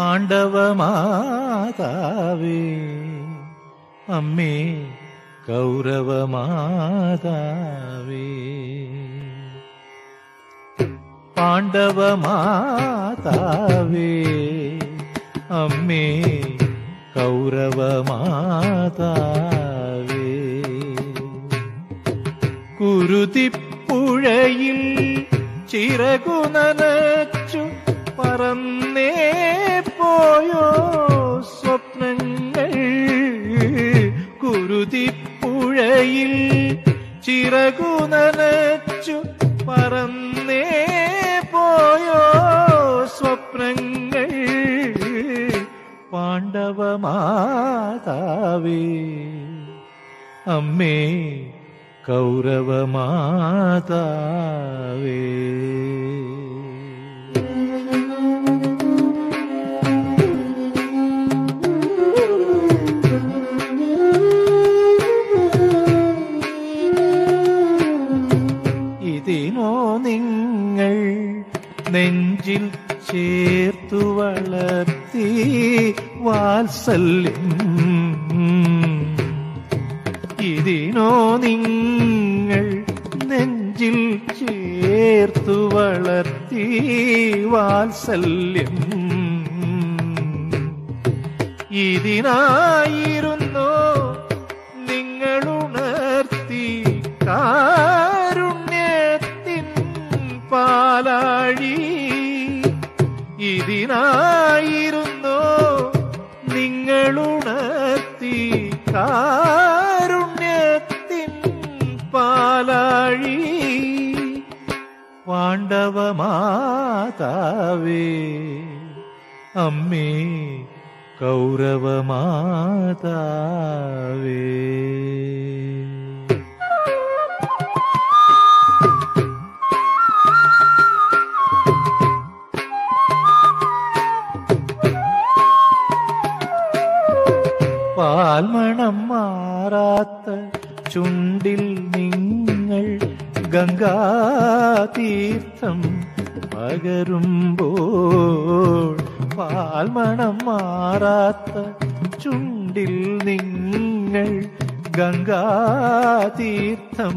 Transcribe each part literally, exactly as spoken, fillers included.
പാണ്ഡവമാതാവേ അമ്മേ കൗരവമാതാവേ പാണ്ഡവമാതാവേ അമ്മേ കൗരവമാതാവേ കുരുതിപ്പുഴയിൽ ചിറകു നനച്ചു പറന്നേ പോയോ സ്വപ്നങ്ങൾ കുരുതിപ്പുഴയിൽ ചിറകു നനച്ചു പറന്നേ പോയോ സ്വപ്നങ്ങൾ പാണ്ഡവമാതാവേ അമ്മേ കൗരവമാതാവേ ഇതിനോ നിങ്ങൾ നെഞ്ചിൽ ചേർത്തു വളർത്തി വാത്സല്യം ഇതിനോ നിങ്ങൾ നെഞ്ചിൽ ചേർത്തു വളർത്തി വാത്സല്യം ഇതിനായിരുന്നോ നിങ്ങളുണർത്തി കാരുണ്യത്തിൻ പാലാഴി ഇതിനായിരുന്നോ നിങ്ങളുണർത്തി കാരുണ്യത്തിൻ പാലാഴി പാണ്ഡവമാതാവേ അമ്മേ കൗരവമാതാവേ പാൽമണം മാറാത്ത ചുണ്ടിൽ നിങ്ങൾ ഗംഗാതീർത്ഥം പകരുമ്പോൾ പാൽമണം മാറാത്ത ചുണ്ടിൽ നിങ്ങൾ ഗംഗാതീർത്ഥം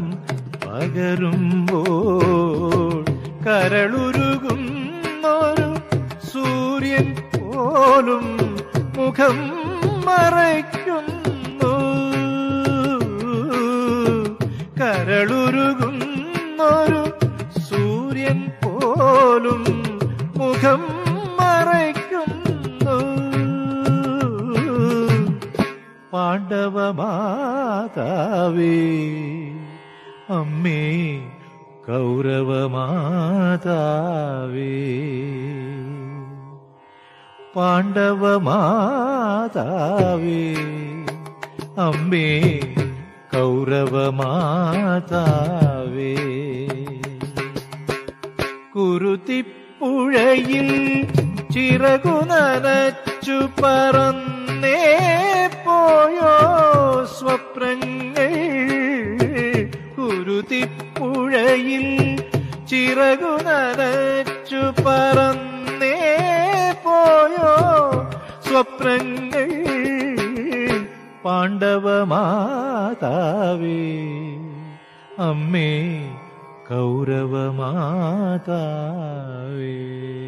പകരുമ്പോൾ കരളുരുകുന്നൊരു സൂര്യൻ പോലും മുഖം മറയ്ക്കുന്നു കരളുരുകുന്നൊരു സൂര്യൻ പോലും മുഖം മറയ്ക്കുന്നു പാണ്ഡവമാതാവേ അമ്മേ കൗരവമാതാവേ പാണ്ഡവമാതാവേ അമ്മേ കൗരവമാതാവേ കുരുതിപ്പുഴയിൽ ചിറകു നനച്ചു പറന്നേ പോയോ സ്വപ്നങ്ങൾ കുരുതിപ്പുഴയിൽ ചിറകു നനച്ചു പറന്നേ പോയോ സ്വപ്നങ്ങൾ പാണ്ഡവമാതാവേ അമ്മേ കൗരവമാതാവേ